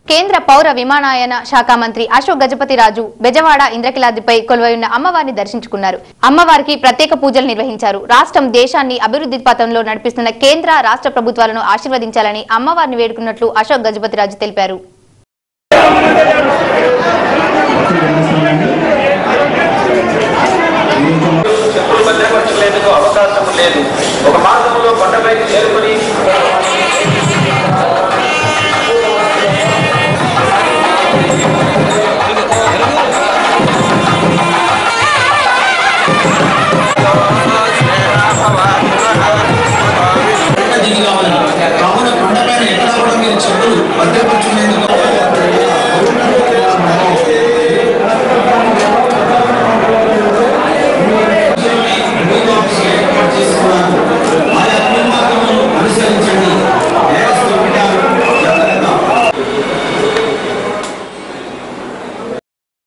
కేంద్ర పౌర విమానయాన శాఖ మంత్రి అశోక్ గజపతిరాజు బెజవాడ ఇంద్రకిలాద్రిపై కొలువైన అమ్మవారిని దర్శించుకున్నారు. అమ్మవారికి ప్రత్యేక పూజలు నిర్వహించారు. రాష్ట్రం దేశాన్ని అభివృద్ధి పథంలో నడిపిస్తున్న కేంద్ర రాష్ట్ర ప్రభుత్వాలను ఆశీర్వదించాలని అమ్మవారిని వేడుకున్నట్లు అశోక్ గజపతిరాజు తెలిపారు. అవకాశం లేదు. ఒక మార్గంలో కొండపైకి చేరుకుని